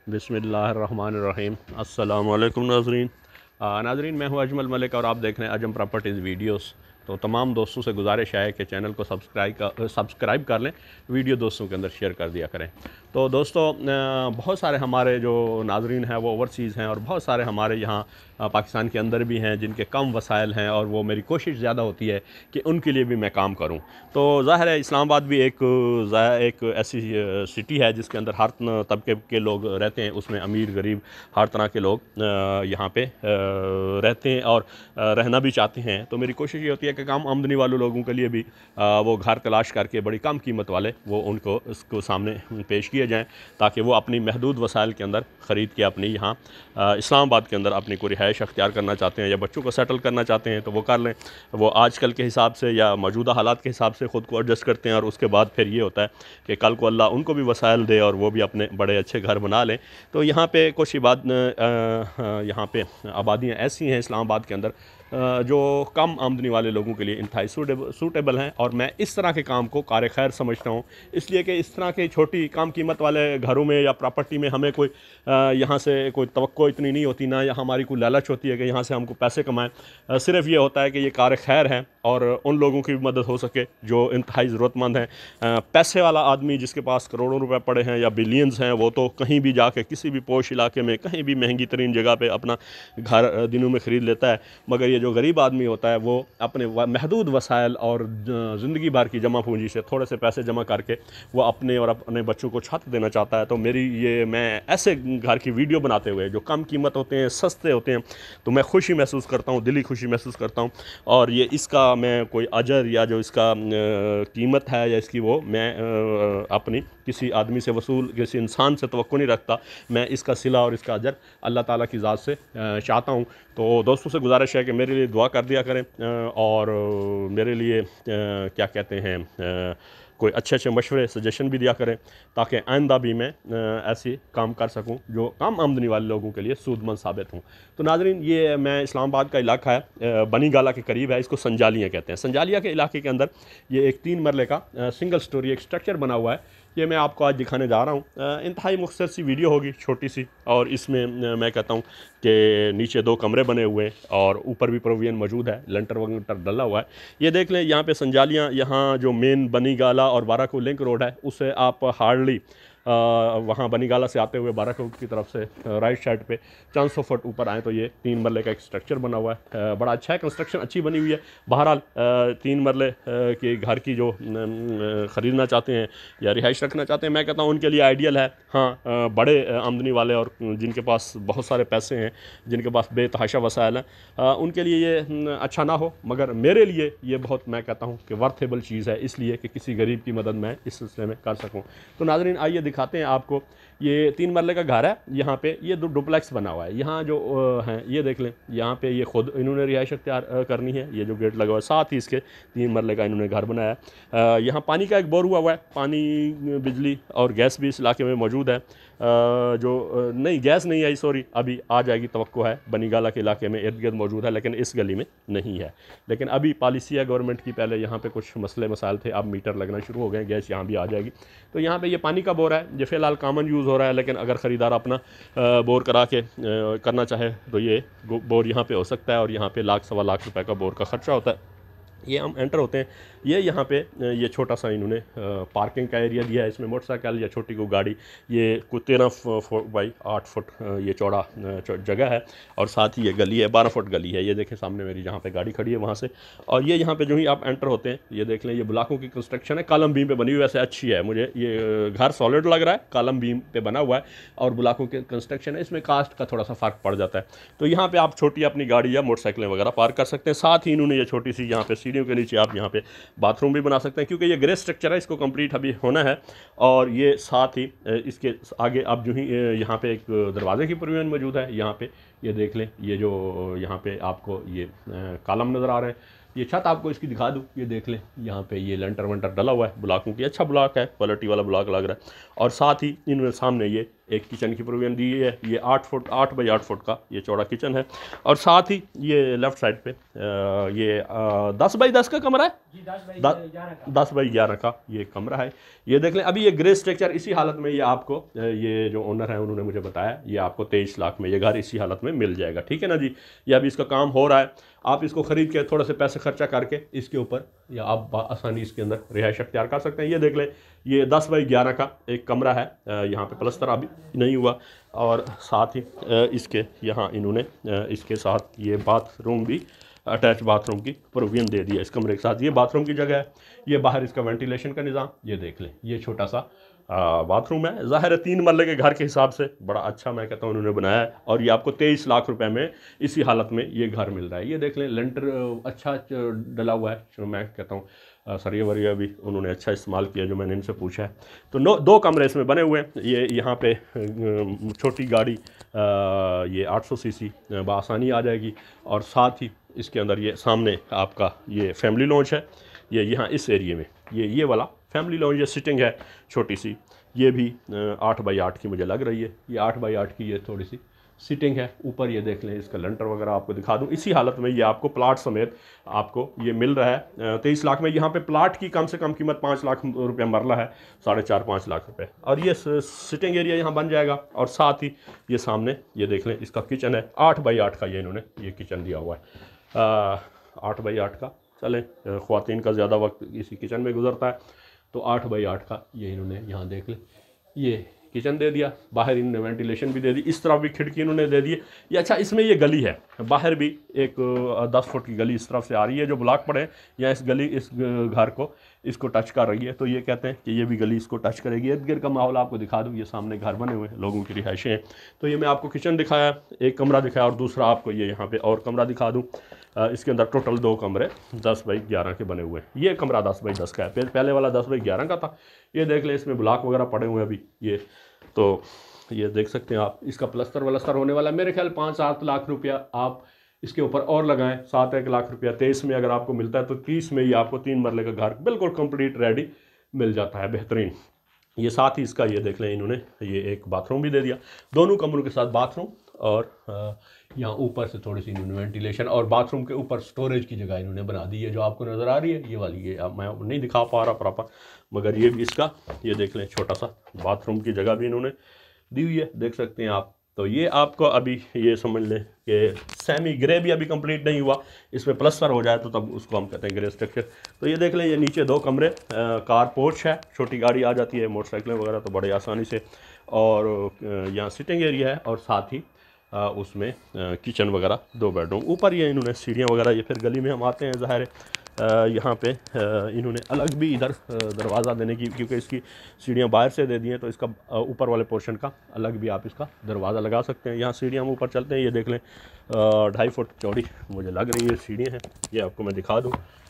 बिस्मिल्लाहिर्रहमानिर्रहीम। अस्सलाम वालेकुम नाज़रीन। मैं हूं अजमल मलिक और आप देख रहे हैं अजम प्रॉपर्टीज़ वीडियोस। तो तमाम दोस्तों से गुजारिश है कि चैनल को सब्सक्राइब कर लें, वीडियो दोस्तों के अंदर शेयर कर दिया करें। तो दोस्तों, बहुत सारे हमारे जो नाज़रीन हैं वो ओवरसीज़ हैं और बहुत सारे हमारे यहाँ पाकिस्तान के अंदर भी हैं जिनके कम वसाइल हैं और वो मेरी कोशिश ज़्यादा होती है कि उनके लिए भी मैं काम करूं। तो ज़ाहिर है इस्लामाबाद भी एक ऐसी सिटी है जिसके अंदर हर तबके के लोग रहते हैं, उसमें अमीर गरीब हर तरह के लोग यहाँ पे रहते हैं और रहना भी चाहते हैं। तो मेरी कोशिश ये होती है कि कम आमदनी वाले लोगों के लिए भी वो घर तलाश करके बड़ी कम कीमत वाले वो उनको इसको सामने पेश किए जाएँ, ताकि वो अपनी महदूद वसाइल के अंदर ख़रीद के अपनी यहाँ इस्लामाबाद के अंदर अपनी कोई रिहाइश अख्तियार करना चाहते हैं या बच्चों को सेटल करना चाहते हैं तो वो कर लें। वो आजकल के हिसाब से या मौजूदा हालात के हिसाब से ख़ुद को एडजस्ट करते हैं और उसके बाद फिर ये होता है कि कल को अल्लाह उनको भी वसाइल दे और वो भी अपने बड़े अच्छे घर बना लें। तो यहाँ पे कुछ यहाँ पे आबादियाँ ऐसी हैं इस्लामाबाद के अंदर जो कम आमदनी वाले लोगों के लिए इंतहाई सूटेबल हैं और मैं इस तरह के काम को कार खैर समझता हूँ, इसलिए कि इस तरह के छोटी कम कीमत वाले घरों में या प्रॉपर्टी में हमें कोई यहाँ से कोई तवक्को इतनी नहीं होती, ना या हमारी कोई लालच होती है कि यहाँ से हमको पैसे कमाएं। सिर्फ ये होता है कि ये कार खैर है और उन लोगों की भी मदद हो सके जो इंतहाई ज़रूरतमंद हैं। पैसे वाला आदमी जिसके पास करोड़ों रुपए पड़े हैं या बिलियंस हैं, वो तो कहीं भी जाके किसी भी पोश इलाके में कहीं भी महंगी तरीन जगह पे अपना घर दिनों में ख़रीद लेता है। मगर ये जो गरीब आदमी होता है वो अपने महदूद वसाइल और ज़िंदगी भर की जमा पूंजी से थोड़े से पैसे जमा करके वो अपने और अपने बच्चों को छत देना चाहता है। तो मैं ऐसे घर की वीडियो बनाते हुए जो कम कीमत होते हैं, सस्ते होते हैं, तो मैं खुशी महसूस करता हूँ, दिली खुशी महसूस करता हूँ। और ये इसका मैं कोई अजर या जो इसका कीमत है या इसकी वो मैं अपनी किसी आदमी से वसूल, किसी इंसान से तवक्को नहीं रखता। मैं इसका सिला और इसका अजर अल्लाह ताला की ज़ात से चाहता हूँ। तो दोस्तों से गुजारिश है कि मेरे लिए दुआ कर दिया करें और मेरे लिए क्या कहते हैं कोई अच्छे मशवरे सजेशन भी दिया करें, ताकि आइंदा भी मैं ऐसे काम कर सकूं जो कम आमदनी वाले लोगों के लिए सूदमंद साबित हों। तो नाज़रीन, ये मैं इस्लामाबाद का इलाका है, बनी गाला के करीब है, इसको संजालिया कहते हैं। संजालिया के इलाके के अंदर ये एक 3 मरले का सिंगल स्टोरी एक स्ट्रक्चर बना हुआ है। ये मैं आपको आज दिखाने जा रहा हूँ। इंतहाई मुख्तसर सी वीडियो होगी, छोटी सी, और इसमें मैं कहता हूँ कि नीचे 2 कमरे बने हुए हैं और ऊपर भी प्रोविजन मौजूद है, लंटर वंटर डला हुआ है। ये देख लें, यहाँ पे संजालियाँ, यहाँ जो मेन बनी गाला और बाराको लिंक रोड है उससे आप हार्डली वहाँ बनी गाला से आते हुए बाराकोट की तरफ से राइट साइड पे 400 फुट ऊपर आए तो ये 3 मरले का एक स्ट्रक्चर बना हुआ है। बड़ा अच्छा है, कंस्ट्रक्शन अच्छी बनी हुई है। बहरहाल 3 मरले के घर की जो ख़रीदना चाहते हैं या रिहाइश रखना चाहते हैं, मैं कहता हूँ उनके लिए आइडियल है। हाँ, बड़े आमदनी वाले और जिनके पास बहुत सारे पैसे हैं, जिनके पास बेतहाशा वसाइल हैं, उनके लिए ये अच्छा ना हो, मगर मेरे लिए ये बहुत, मैं कहता हूँ कि वर्थेबल चीज़ है, इसलिए कि किसी गरीब की मदद मैं इस सिलसिले में कर सकूँ। तो नाज़रीन, आइए दिखाते हैं आपको। ये 3 मरले का घर है, यहाँ पे ये 2 डुप्लेक्स बना हुआ है। यहाँ जो हैं ये देख लें, यहाँ पे ये खुद इन्होंने रिहाइश अख्तियार करनी है। ये जो गेट लगा हुआ है, साथ ही इसके 3 मरले का इन्होंने घर बनाया है। यहाँ पानी का एक बोर हुआ है, पानी, बिजली और गैस भी इस इलाके में मौजूद है। नहीं, गैस नहीं आई, सॉरी, अभी आ जाएगी, तवक्को है। बनी गाला के इलाके में इर्द गिर्द मौजूद है, लेकिन इस गली में नहीं है। लेकिन अभी पॉलिसी है गवर्नमेंट की, पहले यहाँ पे कुछ मसले मसाइल थे, अब मीटर लगना शुरू हो गए, गैस यहाँ भी आ जाएगी। तो यहाँ पे ये पानी का बोर है, ये फ़िलहाल कॉमन यूज़ हो रहा है, लेकिन अगर ख़रीदार अपना बोर करा के करना चाहे तो ये बोर यहाँ पे हो सकता है। और यहाँ पे लाख सवा लाख रुपए का बोर का ख़र्चा होता है। ये हम एंटर होते हैं, ये यहाँ पे ये छोटा सा इन्होंने पार्किंग का एरिया दिया है। इसमें मोटरसाइकिल या छोटी को गाड़ी, ये कोई 13 फुट बाई 8 फुट ये चौड़ा जगह है और साथ ही ये गली है, 12 फुट गली है। ये देखें सामने मेरी जहाँ पे गाड़ी खड़ी है वहाँ से, और ये यहाँ पे जो ही आप एंटर होते हैं, ये देख लें, ये ब्लॉकों की कंस्ट्रक्शन है, कॉलम बीम पे बनी हुई, वैसे अच्छी है। मुझे ये घर सॉलिड लग रहा है, कॉलम बीम पे बना हुआ है और ब्लॉकों की कंस्ट्रक्शन है, इसमें कास्ट का थोड़ा सा फ़र्क पड़ जाता है। तो यहाँ पर आप छोटी अपनी गाड़ी या मोटरसाइकिलें वगैरह पार्क कर सकते हैं। साथ ही इन्होंने ये छोटी सी यहाँ पे सीढ़ियों के नीचे आप यहाँ पे बाथरूम भी बना सकते हैं, क्योंकि ये ग्रे स्ट्रक्चर है, इसको कंप्लीट अभी होना है। और ये साथ ही इसके आगे अब जो ही यहाँ पे एक दरवाजे की प्रोविजन मौजूद है। यहाँ पे ये देख लें, ये जो यहाँ पे आपको ये कॉलम नज़र आ रहे हैं, ये छत आपको इसकी दिखा दूँ, ये देख लें, यहाँ पे ये लंटर वंटर डला हुआ है, ब्लॉकों की, अच्छा ब्लॉक है, क्वालिटी वाला ब्लॉक लग रहा है। और साथ ही इनमें सामने ये एक किचन की प्रोविजन दी है। ये 8 बाई 8 फुट का ये चौड़ा किचन है। और साथ ही ये लेफ़्ट साइड पे ये 10 बाई 10 का कमरा है, 10 बाई 11 का ये कमरा है। ये देख लें, अभी ये ग्रे स्ट्रक्चर इसी हालत में ये आपको ये जो ओनर है उन्होंने मुझे बताया ये आपको 23 लाख में ये घर इसी हालत में मिल जाएगा। ठीक है ना जी। ये अभी इसका काम हो रहा है। आप इसको ख़रीद के थोड़े से पैसे खर्चा करके इसके ऊपर या आप आसानी इसके अंदर रिहाइश अख्तियार कर सकते हैं। ये देख लें, ये 10 बाई 11 का एक कमरा है। यहाँ पे प्लस्तर अभी नहीं हुआ। और साथ ही इसके यहाँ इन्होंने इसके साथ ये बाथरूम भी अटैच बाथरूम की प्रोविजन दे दिया इस कमरे के साथ। ये बाथरूम की जगह है। ये बाहर इसका वेंटिलेशन का निज़ाम ये देख लें। ये छोटा सा बाथरूम है। ज़ाहिर है 3 मरले के घर के हिसाब से बड़ा अच्छा मैं कहता हूँ उन्होंने बनाया है। और ये आपको 23 लाख रुपए में इसी हालत में ये घर मिल रहा है। ये देख लें, लेंटर अच्छा डला हुआ है जो मैं कहता हूँ। सरिया वरिया भी उन्होंने अच्छा इस्तेमाल किया जो मैंने इनसे पूछा है। तो 2 कमरे इसमें बने हुए हैं। ये यहाँ पे छोटी गाड़ी ये 800 सीसी बआसानी आ जाएगी। और साथ ही इसके अंदर ये सामने आपका ये फैमिली लॉन्च है। ये यहाँ इस एरिए में ये वाला फैमिली लॉन्च ये सिटिंग है छोटी सी। ये भी 8 बाई 8 की मुझे लग रही है। ये 8 बाई 8 की ये थोड़ी सी सीटिंग है। ऊपर ये देख लें, इसका लेंटर वगैरह आपको दिखा दूं। इसी हालत में ये आपको प्लाट समेत आपको ये मिल रहा है 23 लाख में। यहाँ पे प्लाट की कम से कम कीमत 5 लाख रुपये मरला है, 4.5-5 लाख रुपए। और ये सिटिंग एरिया यहाँ बन जाएगा। और साथ ही ये सामने ये देख लें, इसका किचन है 8 बाई 8 का। ये इन्होंने ये किचन दिया हुआ है 8 बाई 8 का। चलें, ख्वातीन का ज़्यादा वक्त इसी किचन में गुजरता है, तो 8 बाई 8 का ये इन्होंने यहाँ देख लें ये किचन दे दिया। बाहर इन्होंने वेंटिलेशन भी दे दी, इस तरफ भी खिड़की इन्होंने दे दी है। ये अच्छा, इसमें ये गली है, बाहर भी एक 10 फुट की गली इस तरफ से आ रही है जो ब्लॉक पड़े या इस गली इस घर को इसको टच कर रही है। तो ये कहते हैं कि ये भी गली इसको टच करेगी। इर्द गिर्द का माहौल आपको दिखा दूँ। ये सामने घर बने हुए हैं, लोगों की रिहाइशें हैं। तो ये मैं आपको किचन दिखाया, एक कमरा दिखाया, और दूसरा आपको ये यहाँ पर और कमरा दिखा दूँ। इसके अंदर टोटल 2 कमरे 10 बाई 11 के बने हुए हैं। ये कमरा 10 बाई 10 का है, पहले वाला 10 बाई 11 का था। ये देख लें, इसमें ब्लॉक वगैरह पड़े हुए हैं अभी। ये तो ये देख सकते हैं आप, इसका प्लस्तर वलस्तर होने वाला है। मेरे ख्याल 5-7 लाख रुपया आप इसके ऊपर और लगाएं। 7-1 लाख रुपया 23 में अगर आपको मिलता है तो 30 में ही आपको 3 मरले का घर बिल्कुल कंप्लीट रेडी मिल जाता है, बेहतरीन। ये साथ ही इसका ये देख लें, इन्होंने ये एक बाथरूम भी दे दिया, दोनों कमरों के साथ बाथरूम। और यहाँ ऊपर से थोड़ी सी इन्होंने वेंटिलेशन और बाथरूम के ऊपर स्टोरेज की जगह इन्होंने बना दी है जो आपको नज़र आ रही है ये वाली। ये अब मैं नहीं दिखा पा रहा प्रॉपर, मगर ये भी इसका ये देख लें छोटा सा बाथरूम की जगह भी इन्होंने दी हुई है, देख सकते हैं आप। तो ये आपको अभी ये समझ लें कि सेमी ग्रे भी अभी कंप्लीट नहीं हुआ, इसमें प्लस्तर हो जाए तो तब उसको हम कहते हैं ग्रे स्ट्रक्चर। तो ये देख लें, ये नीचे 2 कमरे, कार पोर्च है, छोटी गाड़ी आ जाती है, मोटरसाइकिलें वगैरह तो बड़े आसानी से। और यहाँ सिटिंग एरिया है और साथ ही उसमें किचन वगैरह 2 बेडरूम। ऊपर ये इन्होंने सीढ़ियाँ वगैरह, ये फिर गली में हम आते हैं ज़ाहिर है यहाँ पे इन्होंने अलग भी इधर दरवाज़ा देने की, क्योंकि इसकी सीढ़ियाँ बाहर से दे दी हैं तो इसका ऊपर वाले पोर्शन का अलग भी आप इसका दरवाज़ा लगा सकते हैं। यहाँ सीढ़ियाँ हम ऊपर चलते हैं, ये देख लें 2.5 फुट चौड़ी मुझे लग रही है सीढ़ियाँ हैं। ये आपको मैं दिखा दूँ,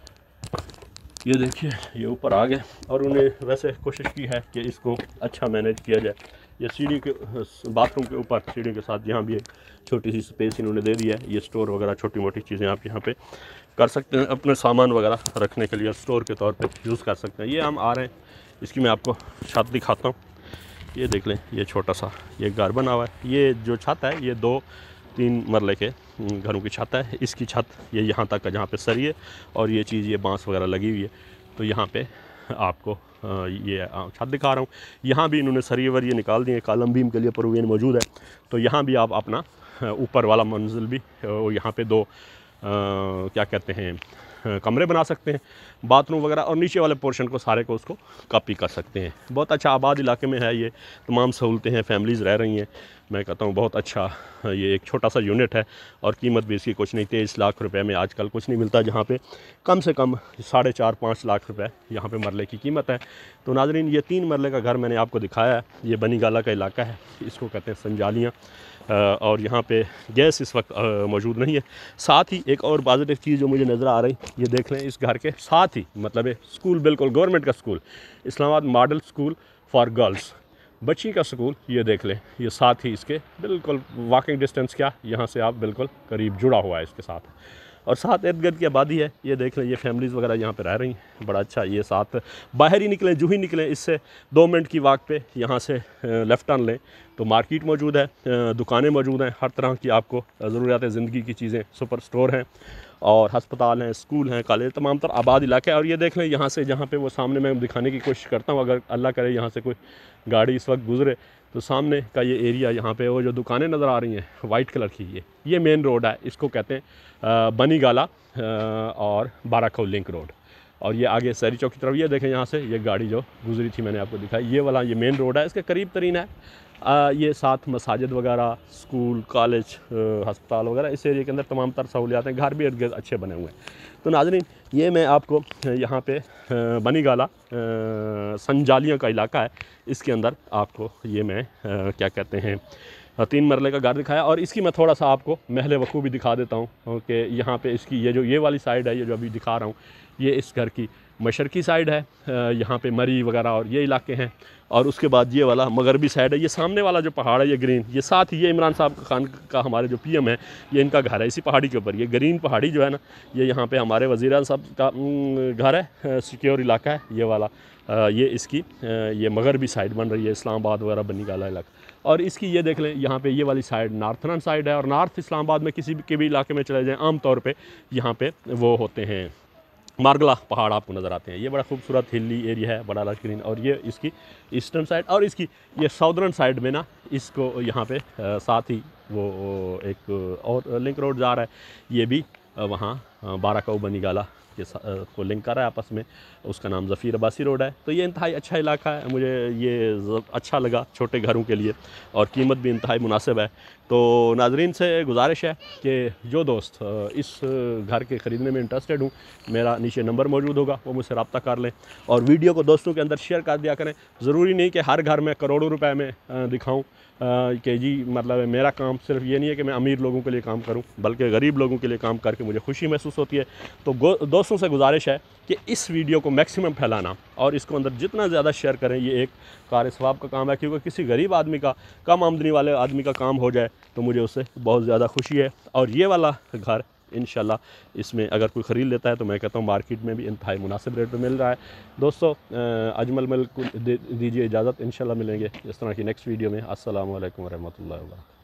ये देखिए ये ऊपर आ गए। और उन्हें वैसे कोशिश की है कि इसको अच्छा मैनेज किया जाए। ये सीढ़ी के बाथरूम के ऊपर सीढ़ी के साथ यहाँ भी एक छोटी सी स्पेस इन्होंने दे दी है। ये स्टोर वगैरह छोटी मोटी चीज़ें आप यहाँ पे कर सकते हैं, अपने सामान वगैरह रखने के लिए स्टोर के तौर पे यूज़ कर सकते हैं। ये हम आ रहे हैं, इसकी मैं आपको छत दिखाता हूँ। ये देख लें, ये छोटा सा ये घर बना हुआ है। ये जो छत है ये 2-3 मरले के घरों की छत है। इसकी छत ये यहाँ तक है जहाँ पे सरिये और ये चीज़ ये बांस वगैरह लगी हुई है। तो यहाँ पे आपको ये छत दिखा रहा हूँ। यहाँ भी इन्होंने सरिये वरिये निकाल दिए, कॉलम बीम के लिए प्रोविजन मौजूद है। तो यहाँ भी आप अपना ऊपर वाला मंजिल भी यहाँ पे 2 क्या कहते हैं कमरे बना सकते हैं, बाथरूम वगैरह, और नीचे वाले पोर्शन को सारे को उसको कॉपी कर सकते हैं। बहुत अच्छा आबाद इलाके में है ये, तमाम सहूलतें हैं, फैमिलीज़ रह रही हैं। मैं कहता हूँ बहुत अच्छा ये एक छोटा सा यूनिट है और कीमत भी इसकी कुछ नहीं, 23 लाख रुपए में आजकल कुछ नहीं मिलता, जहाँ पे कम से कम 4.5-5 लाख रुपए यहाँ पे मरले की कीमत है। तो नाज़रीन, ये 3 मरले का घर मैंने आपको दिखाया है। ये बनी गाला का इलाका है, इसको कहते हैं संजालियाँ। और यहाँ पे गैस इस वक्त मौजूद नहीं है। साथ ही एक और पॉजिटिव चीज़ जो मुझे नज़र आ रही, ये देख लें इस घर के साथ ही मतलब है स्कूल, बिल्कुल गवर्नमेंट का school, Islamabad model school for girls, बच्ची का स्कूल। ये देख लें, ये साथ ही इसके बिल्कुल वॉकिंग डिस्टेंस क्या, यहाँ से आप बिल्कुल करीब जुड़ा हुआ है इसके साथ। और साथ इर्द गिर्द की आबादी है। ये देख लें, ये फैमिलीज़ वगैरह यहाँ पे रह रही हैं, बड़ा अच्छा। ये साथ बाहर ही निकलें, जूँ ही निकलें इससे 2 मिनट की वाक पे यहाँ से लेफ़्ट टर्न लें तो मार्केट मौजूद है, दुकानें मौजूद हैं, हर तरह की आपको ज़रूरियात ज़िंदगी की चीज़ें, सुपर स्टोर हैं और हस्पताल हैं, स्कूल हैं, कॉलेज, तमाम तर आबाद इलाके हैं। और ये देख लें यहाँ से, जहाँ पे वो सामने मैं दिखाने की कोशिश करता हूँ, अगर अल्लाह करे यहाँ से कोई गाड़ी इस वक्त गुजरे तो सामने का ये एरिया, यहाँ पे वो जो दुकानें नज़र आ रही हैं वाइट कलर की, ये मेन रोड है, इसको कहते हैं बनी गाला और बाराखौ लिंक रोड। और ये आगे सहरी चौक की तरफ ये देखें, यहाँ से ये गाड़ी जो गुजरी थी मैंने आपको दिखाई, ये वाला ये मेन रोड है, इसके करीब तरीन है। ये साथ मसाजिद वगैरह, स्कूल, कॉलेज, हस्पताल वगैरह, इस एरिया के अंदर तमाम तर सहूलियात हैं। घर भी इर्द गिर्द अच्छे बने हुए हैं। तो नाज़रीन, ये मैं आपको यहाँ पे बनी गाला संजालियाँ का इलाका है, इसके अंदर आपको ये मैं क्या कहते हैं 3 मरले का घर दिखाया। और इसकी मैं थोड़ा सा आपको महल वकू भी दिखा देता हूँ कि यहाँ पे इसकी ये वाली साइड है, ये जो अभी दिखा रहा हूँ, ये इस घर की मशरकी साइड है। यहाँ पे मरी वगैरह और ये इलाके हैं। और उसके बाद ये वाला मगरबी साइड है। ये सामने वाला जो पहाड़ है, ये ग्रीन, ये साथ ही ये इमरान साहब खान का हमारे जो पीएम है, ये इनका घर है इसी पहाड़ी के ऊपर। ये ग्रीन पहाड़ी जो है ना, ये यहाँ पे हमारे वज़ीर साहब का घर है, सिक्योर इलाका है ये वाला। ये इसकी ये मगरबी साइड बन रही है, इस्लामाबाद वगैरह बनी गाला इलाका। और इसकी ये देख लें, यहाँ पे ये वाली साइड नार्थर्न साइड है। और नॉर्थ इस्लामाबाद में किसी भी इलाके में चले जाएँ, आम तौर पे यहाँ पे वो होते हैं मारगला पहाड़ आपको नज़र आते हैं। ये बड़ा खूबसूरत हिली एरिया है, बड़ा लश ग्रीन। और ये इसकी ईस्टर्न साइड और इसकी ये साउदर्न साइड में ना, इसको यहाँ पे साथ ही वो एक और लिंक रोड जा रहा है, ये भी वहाँ बाराखौ बनी गाला के को लिंक कर रहा है आपस में। उसका नाम ज़फ़ीर अब्बासी रोड है। तो ये इंतहाई अच्छा इलाका है, मुझे ये अच्छा लगा छोटे घरों के लिए, और कीमत भी इंतहाई मुनासिब है। तो नाज़रीन से गुजारिश है कि जो दोस्त इस घर के ख़रीदने में इंटरेस्टेड हूँ, मेरा नीचे नंबर मौजूद होगा, वो मुझसे रब्ता कर लें। और वीडियो को दोस्तों के अंदर शेयर कर दिया करें। ज़रूरी नहीं कि हर घर में करोड़ों रुपए में दिखाऊँ कि जी मतलब मेरा काम सिर्फ ये नहीं है कि मैं अमीर लोगों के लिए काम करूं, बल्कि गरीब लोगों के लिए काम करके मुझे खुशी महसूस होती है। तो दोस्तों से गुजारिश है कि इस वीडियो को मैक्सिमम फैलाना और इसको अंदर जितना ज़्यादा शेयर करें। ये एक कार सवाब का काम है, क्योंकि किसी गरीब आदमी का, कम आमदनी वाले आदमी का काम हो जाए तो मुझे उससे बहुत ज़्यादा खुशी है। और ये वाला घर इंशाल्लाह, इसमें अगर कोई ख़रीद लेता है तो मैं कहता हूँ मार्केट में भी इंतहाई मुनासिब रेट पे मिल रहा है। दोस्तों, अजमल मलिक को दीजिए इजाज़त, इंशाल्लाह मिलेंगे इस तरह की नेक्स्ट वीडियो में। अस्सलामु अलैकुम वरहमतुल्लाहि वबरकातुहू।